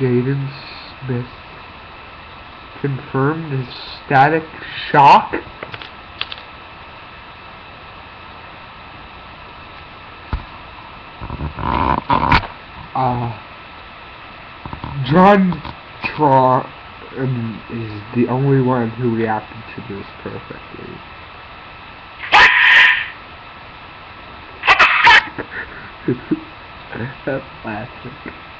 Jaden Smith Confirmed is Static Shock. John Tron is the only one who reacted to this perfectly. That's classic.